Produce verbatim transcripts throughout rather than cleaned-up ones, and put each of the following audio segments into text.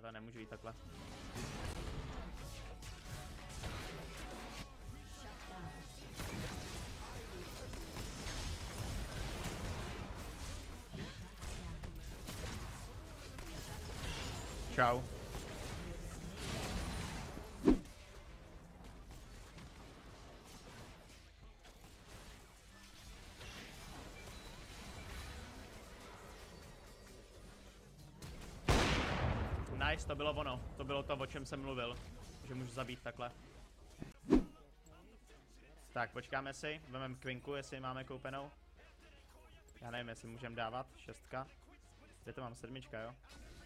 to nemůžu jít takhle. Čau. Nice, to bylo ono. To bylo to, o čem jsem mluvil. Že můžu zabít takhle. Tak, počkáme si. Vememe Quinku, jestli máme koupenou. Já nevím, jestli můžeme dávat. Šestka. Kde to mám? Sedmička, jo?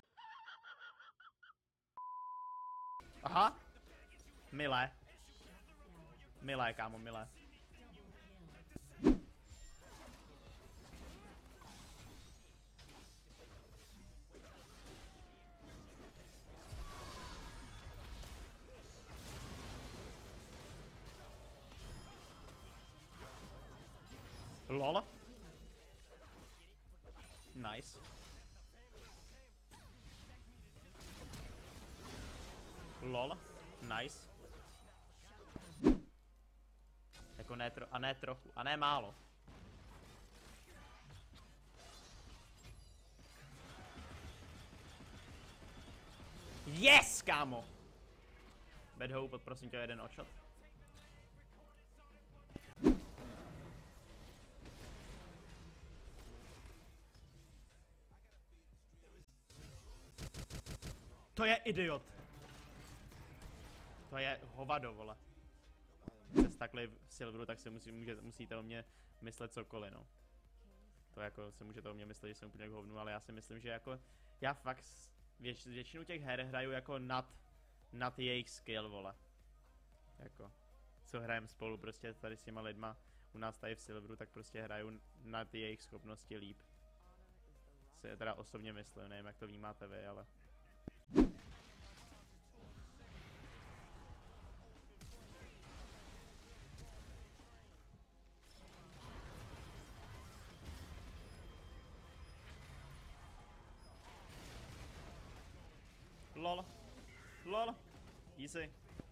Aha! Milé. Milé, kámo, milé. Lol. Nice. Lol. Nice. Jako ne tro a ne trochu, a ne málo. Yes, kámo! Bad hope, prosím tě, jeden odshot. To je idiot. To je hovado, vole. Jste takhle v Silveru, tak si musí, může, musíte o mě myslet cokoliv, no. To jako si můžete o mě myslet, že jsem úplně k hovnu, ale já si myslím, že jako já fakt věč, většinu těch her hraju jako nad, nad jejich skill, vole. Jako, co hrajem spolu prostě tady s těma lidma u nás tady v Silveru, tak prostě hraju nad jejich schopnosti líp. Si teda osobně myslím, nevím jak to vnímáte vy, ale... Lol. Lol. Easy.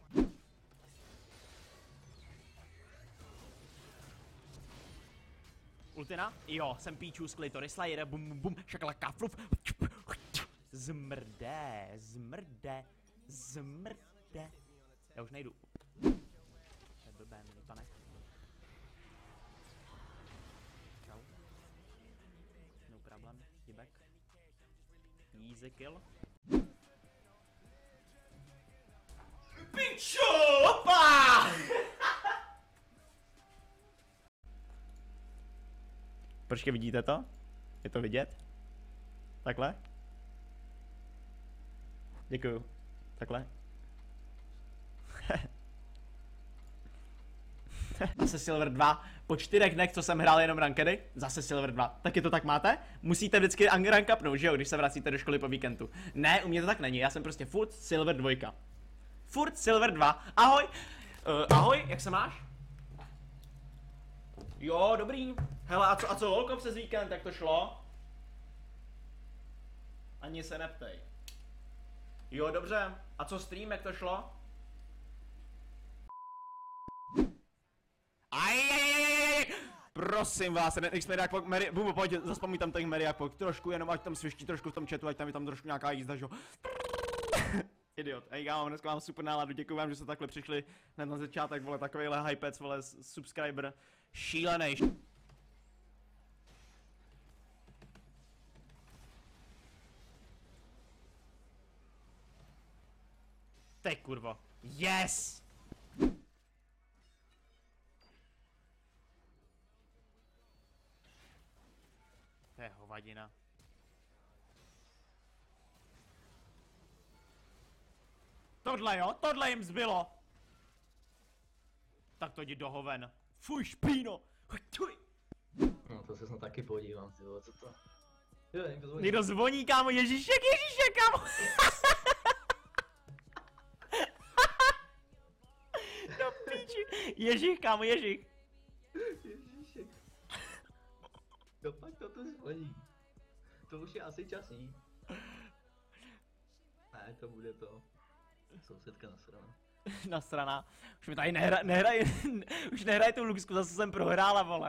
Ultina? Jo, jsem píču z klitory slayer, bum bum bum, šakalaka, fluf. Zmrde, zmrde, zmrde. Já už nejdu. To je blbé, milý pane. Čau. No problem, jibek. Easy kill. Pičo, opa! Počkej, vidíte to? Je to vidět? Takhle? Děkuju. Takhle? Zase Silver dva. Po čtyřech dnech, co jsem hrál jenom rankedy, zase Silver dva. Taky to tak máte? Musíte vždycky rank upnout, že jo, když se vracíte do školy po víkendu. Ne, u mě to tak není, já jsem prostě furt Silver dva. Furt Silver dva. Ahoj! Uh, ahoj, jak se máš? Jo, dobrý. Hele, a co, a co lolko přes víkend, jak to šlo? Ani se neptej. Jo, dobře. A co stream, jak to šlo? Ajajajajajaj! Prosím vás, když jsme jak Mary, bubu, pojď, zaspamuj tam ten Mary, jak trošku, jenom ať tam sviští trošku v tom chatu, ať tam je tam trošku nějaká jízda, že jo? Idiot. Ej, kámo, dneska mám super náladu, děkuji vám, že jste takhle přišli hned na začátek, vole, takovýhle hypec, vole, subscriber, šílenej. Teď kurvo. Yes! To je hovadina. Tohle jo, tohle jim zbylo. Tak to jdi do hoven. Fuj, špíno. No to se snad taky podívám, ty vole, co to? Jo, někdo zvoní. Někdo zvoní, kámo, Ježíšek, Ježíšek, kámo. No píči. Ježíš, kámo, Ježíš. Ježíšek. No pak to tu zvoní. To už je asi čas jít. Ne, Ne, to bude to. Sousedka nasraná. Nasraná. Už mi tady nehra, nehraj, už nehraj tu Luxku, zase jsem prohrála, vole.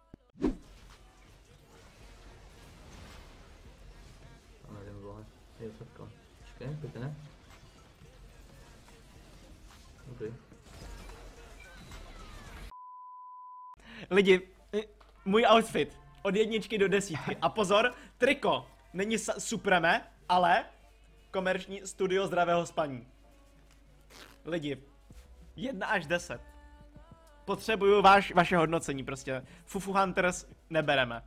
To nevím, vole. Je to takhle. Počkej, pojďte ne? Dobrý. Lidi, můj outfit od jedničky do desítky. A pozor, triko není Supreme, ale komerční studio zdravého spaní. Lidi, jedna až deset. Potřebuju váš, vaše hodnocení prostě. Fufu Hunters nebereme.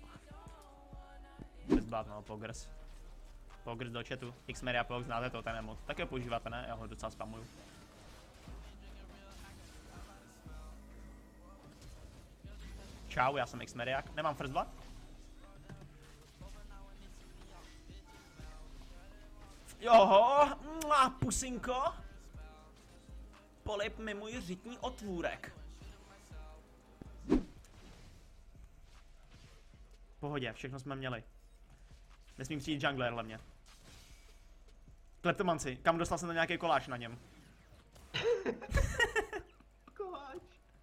Bezbát, no, Pogers. Pogers do chatu. Xmeria Pog, znáte to, ten emot. Tak ho používáte, ne? Já ho docela spamuju. Čau, já jsem Xmeriak. Nemám first blood? Joho, mua, pusinko. Polip mi můj řitní otvůrek. V pohodě, všechno jsme měli. Nesmím přijít jungler hlavně. Kleptomanci, kam dostal jsem na nějaký koláč na něm? Koláč.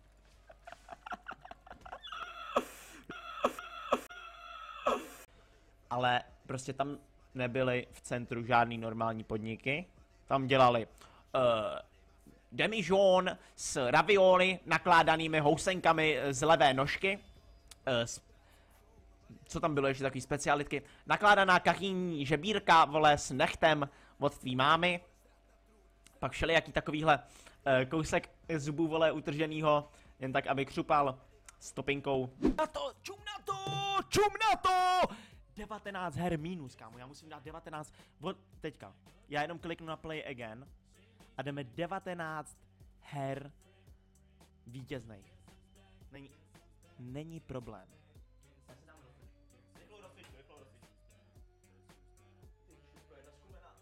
Ale prostě tam nebyly v centru žádný normální podniky. Tam dělali uh, demižón s ravioli nakládanými housenkami z levé nožky. Uh, s, co tam bylo ještě takový specialitky? Nakládaná kachýní žebírka, vole, s nechtem od tvý mámy. Pak všelijaký takovýhle uh, kousek zubů, vole, utrženýho, jen tak, aby křupal s topinkou. Na to, čum na to, čum na to! devatenáct her minus, kámo, já musím dát devatenáct, od teďka, já jenom kliknu na play again a jdeme devatenáct her vítězných. Není, není problém. Já se dám rozsvičku, rychlou rozsvičku, rychlou rozsvičku. Ty šuško, jedna skupina.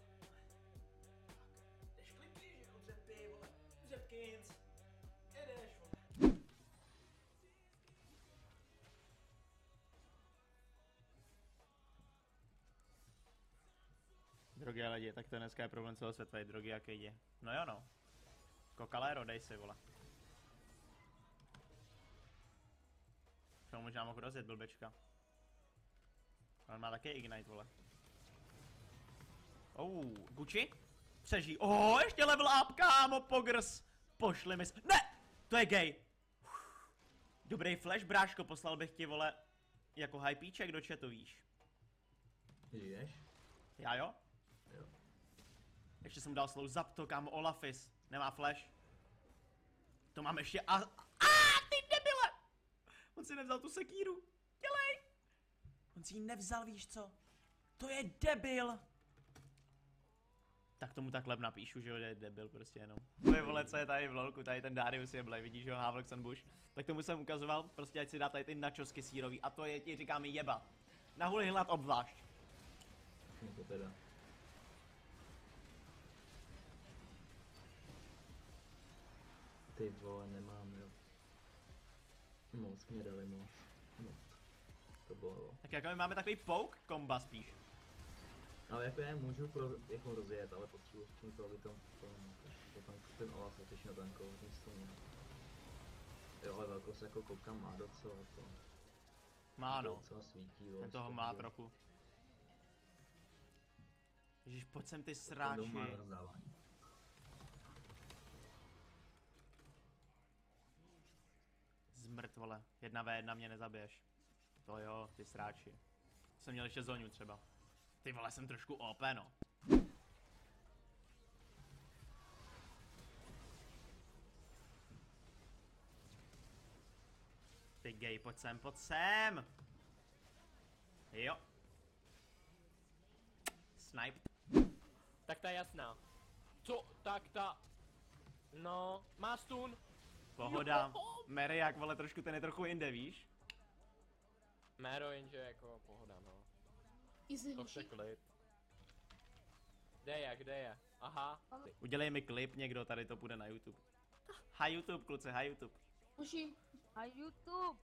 Jdeš kliky, že jo, dřepy, vole, dřepkins, jedeš, vole. Drogy a lidi, tak to dneska je problém celosvětový, drogy jaký je. No jo no. Kokalero, dej si, vole. To možná mohl rozjet, blbečka. On má taky Ignite, vole. Oh, Gucci? Přežij. Oh, ještě level up, kámo, Pogers. Pošli mi s... Ne! To je gay. Dobrý flash, bráško, poslal bych ti, vole, jako hypíček do chatu, víš. Žiješ? Já jo? Jo. Ještě jsem dal slow zapto, kámo, Olafis. Nemá flash. To mám ještě a... A ty debile! On si nevzal tu sekíru. Dělej! On si ji nevzal, víš co? To je debil! Tak tomu tak lep napíšu, že jo, je debil prostě jenom. To je, vole, co je tady v lolku, tady ten Darius je blej, vidíš ho, Havlox and Bush. Tak tomu jsem ukazoval, prostě ať si dá tady ty načosky sírový a to je, ti říkáme, jeba. Na huli hlad obzvlášť. No to teda. Ty vole, nemám, jo. Moc mě dali moc. Moc. To bylo. Tak jako my máme takový poke komba spíš. Ale jako já můžu pro, jako rozjet, ale potřebuji s tím to, aby to, to, to tam ten Olaf se těší na tankovat místo mě. Jo, ale velkou se jako koukám má docela to. Má no. Docela svítí, jo. Ten toho má trochu. Ježiš, pojď sem ty sráči. Zmrt, vole. Jedna ve jedna mě nezabiješ. To jo, ty sráči. Jsem měl ještě zónu třeba. Ty vole, jsem trošku O P, no. Ty gay, pojď sem, pojď sem! Jo. Sniped. Tak ta je jasná. Co? Tak ta... No, má stun. Pohoda. Mary, jak vole, trošku ten je trochu jinde, víš? Méro, jenže jako pohoda, no. To vše klid. Kde je, kde je? Aha. Ty. Udělej mi klip někdo, tady to půjde na YouTube. Hi YouTube, kluci, hi YouTube. Uši. A YouTube.